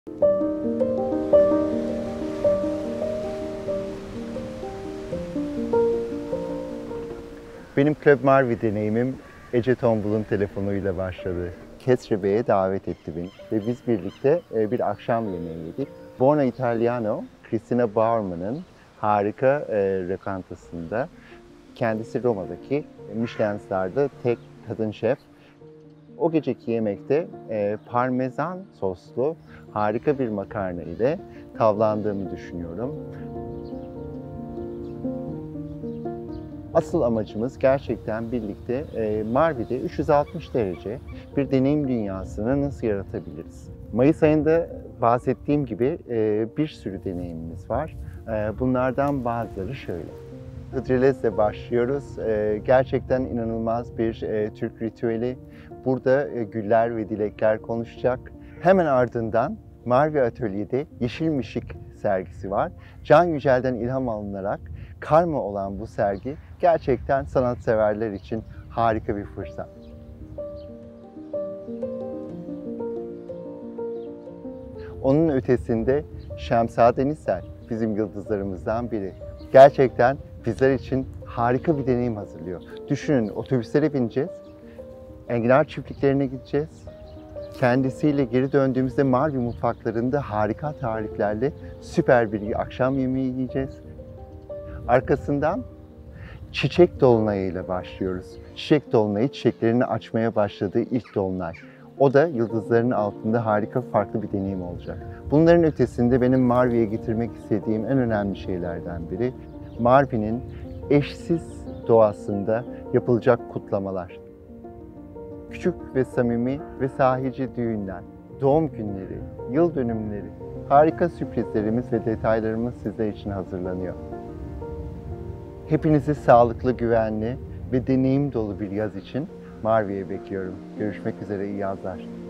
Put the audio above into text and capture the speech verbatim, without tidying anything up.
Benim Club Marvi deneyimim Ece Tombul'un telefonuyla başladı. Kesre Bey'e davet etti beni ve biz birlikte bir akşam yemeği yedik. Buona Italiano, Christina Bauerman'ın harika lokantasında. Kendisi Roma'daki Michelin star'da tek kadın şef. O geceki yemekte e, parmesan soslu harika bir makarna ile tavlandığımı düşünüyorum. Asıl amacımız gerçekten birlikte e, Marvi'de üç yüz altmış derece bir deneyim dünyasını nasıl yaratabiliriz? Mayıs ayında bahsettiğim gibi e, bir sürü deneyimimiz var. E, bunlardan bazıları şöyle. Hıdrellez'le başlıyoruz. E, gerçekten inanılmaz bir e, Türk ritüeli. Burada e, güller ve dilekler konuşacak. Hemen ardından Marvi Atölye'de Yeşil Mişik sergisi var. Can Yücel'den ilham alınarak karma olan bu sergi gerçekten sanatseverler için harika bir fırsat. Onun ötesinde Şemsa Denisel bizim yıldızlarımızdan biri. Gerçekten bizler için harika bir deneyim hazırlıyor. Düşünün, otobüslere bineceğiz, enginar çiftliklerine gideceğiz. Kendisiyle geri döndüğümüzde Marvi mutfaklarında harika tariflerle süper bir akşam yemeği yiyeceğiz. Arkasından çiçek dolunayıyla başlıyoruz. Çiçek dolunayı çiçeklerini açmaya başladığı ilk dolunay. O da yıldızların altında harika farklı bir deneyim olacak. Bunların ötesinde benim Marvi'ye getirmek istediğim en önemli şeylerden biri Marvi'nin eşsiz doğasında yapılacak kutlamalar. Küçük ve samimi ve sahici düğünler, doğum günleri, yıl dönümleri, harika sürprizlerimiz ve detaylarımız sizler için hazırlanıyor. Hepinizi sağlıklı, güvenli ve deneyim dolu bir yaz için Marvi'ye bekliyorum. Görüşmek üzere, iyi yazlar.